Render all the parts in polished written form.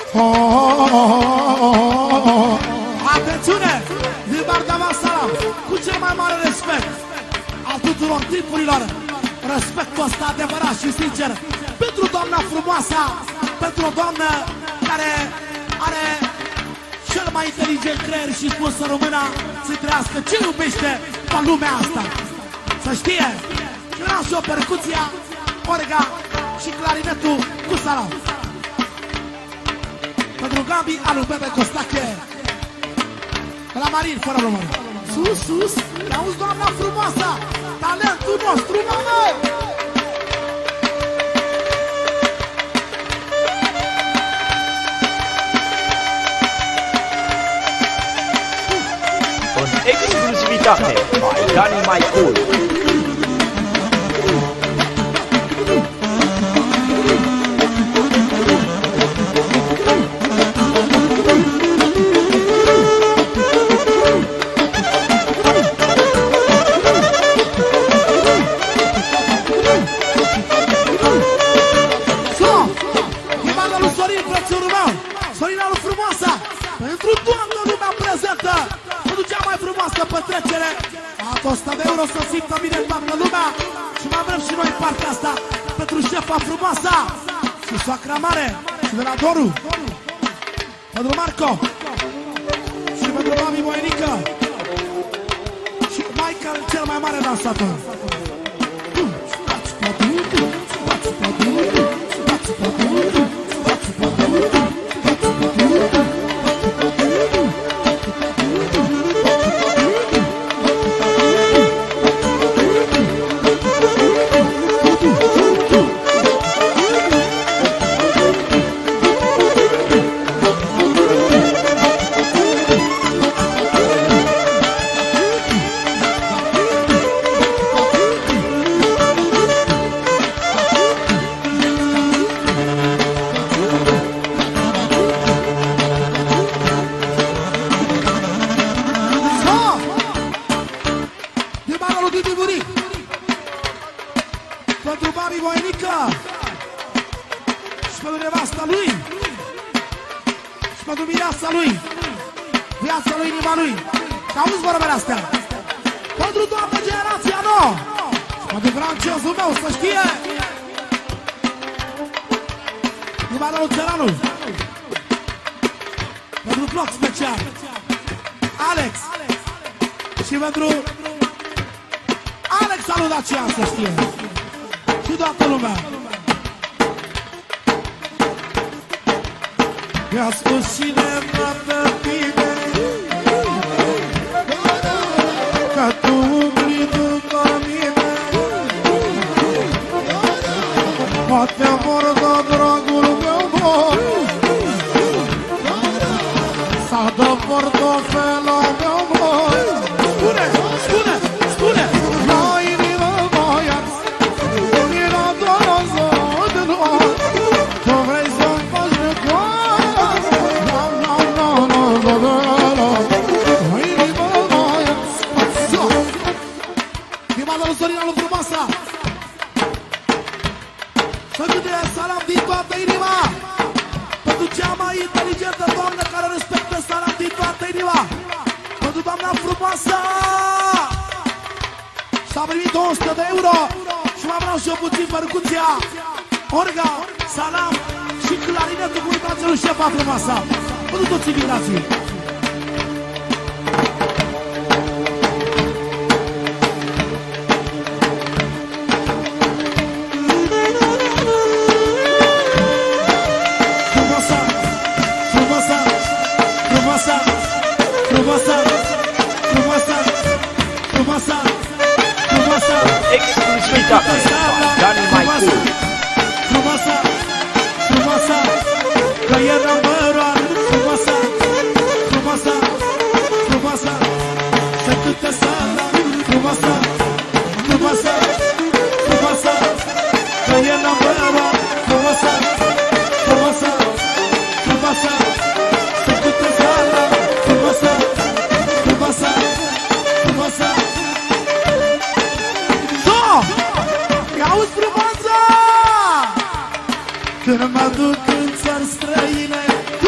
Atențiune! Din partea mea salam, cu cel mai mare respect al tuturor tipurilor, respectul ăsta adevărat și sincer pentru doamna frumoasa, pentru o doamnă care are cel mai inteligent creier și spus să rămână să trăiască ce iubește pe lumea asta. Să știe, și vreau și o percuția, orga și clarinetul cu salam. Pentru Gabi, alu Bebe Costache, la Marin, fără număr. Sus, sus, auzi doamna frumoasa, talentul nostru, mamă! În exclusivitate, mai Dani mai cool. Petrecere a 100 de euro să simtă bine toată lumea. Și mai vrem și noi partea asta pentru șefa frumoasa și soacra mare și de la Doru, pentru Marco și pentru mami Moenică și Michael, cel mai mare dansator. Pentru mami Moenică și pentru nevasta lui și pentru mireasa lui, viața lui, inima lui. Că auzi vorbele astea. Pentru toată generația nouă și pentru francezul meu, să știe. Inima lui Țăranul. Pentru vlog special Alex și pentru Alex salut aceea, să știe. Și toată lumea. Mi-a spus cineva pe tine că tu umbli după mine. Poate vor da dragul meu mor sau dă portofelul meu mor. Spune, spune, spune. Salam din toată inima pentru cea mai inteligentă doamnă care respectă. Salam din toată inima pentru doamna frumoasă. S-a primit 200 de euro și mai vreau și eu puțin percuția, orga, salam și clarinetul cu invitația lui șefa frumoasă. Pentru toți invitații. Exclusivitate, Dani mai cool. Frumoasa, frumoasa, că e numărul. Frumoasa, frumoasa, frumoasa, să câte sala. Frumoasa, frumoasa, frumoasa, că e numărul. Frumoasa, frumoasa, frumoasa, să câte sala. Frumoasa, frumoasa, frumoasa. Când mă duc în țări străine,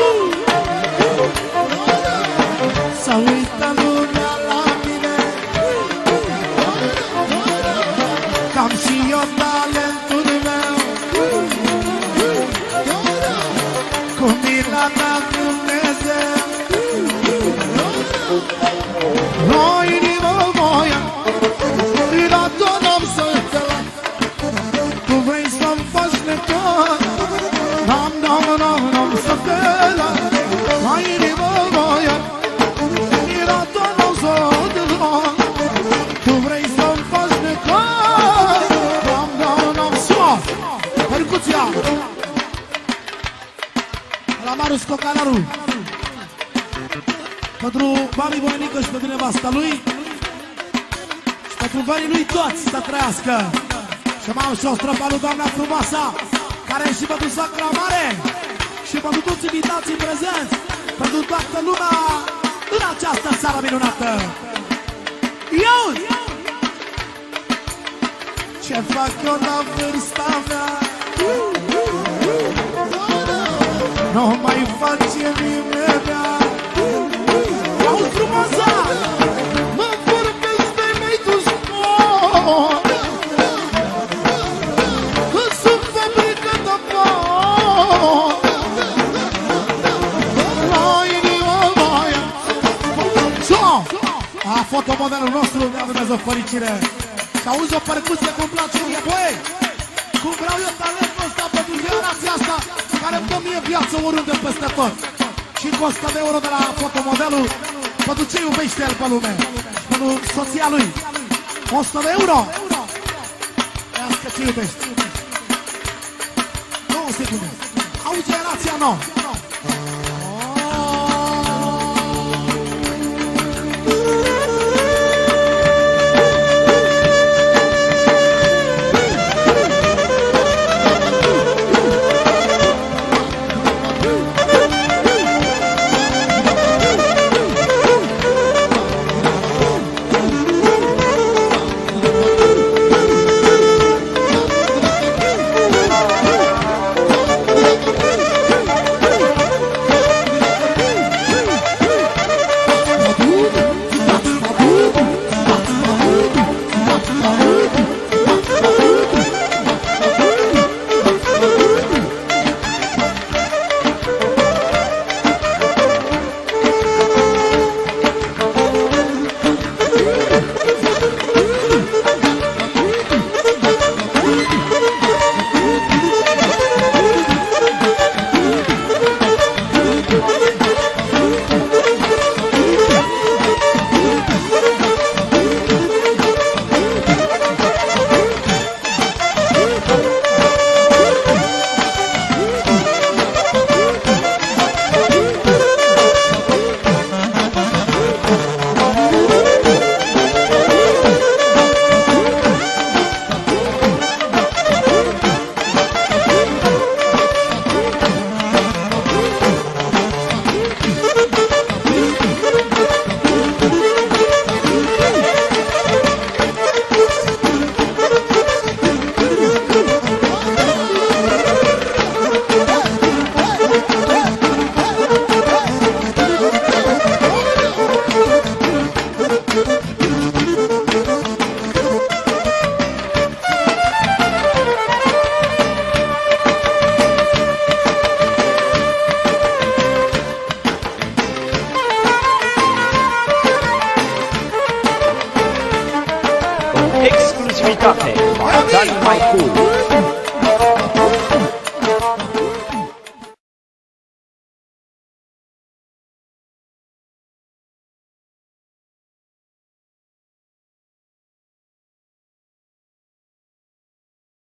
percuția la Marius Cocanaru, pentru mami Voinică și pentru nevasta lui și pentru banii lui toți să trăiască. Și m-am și o străpa lui doamna frumoasa, care și pentru sacra mare și pentru toți invitații prezenți, pentru toată lumea în această seară minunată. Eu! Ce fac eu la vârsta mea? Nu mai face nimeni. Auzi frumoasa! Mă vorbesc de mei tu spor, că sunt fabrică de por. La inima mea a fotomodelul nostru, ne-a Dumnezeu fericire. Și auzi o percuție cum place mie, băi! Cum vreau eu talentul ăsta pentru generația asta, care îmi dă mie viață oriunde peste tot. Și cu 100 de euro de la fotomodelul, pentru ce iubește el pe lume, pentru soția lui. 100 de euro! Iască ce iubește. 9 secunde. Auzi generația nouă. Exclusivitate, mai tare, mai cool.